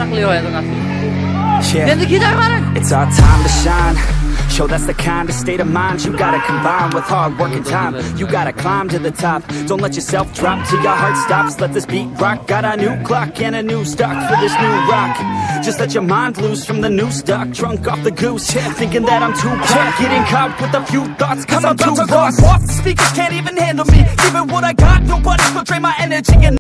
akli hoya to kafi. Endi ketar mana. It's our time to shine. Show that's the kind of state of mind you gotta combine with hard work and time. You gotta climb to the top. Don't let yourself drop till your heart stops. Let this beat rock. Got a new clock and a new stock for this new rock. Just let your mind loose from the new stock. Drunk off the goose, thinking that I'm too hot. Getting caught with a few thoughts cause I'm too lost. Off the speakers can't even handle me. Even what I got, nobody's gonna drain my energy. And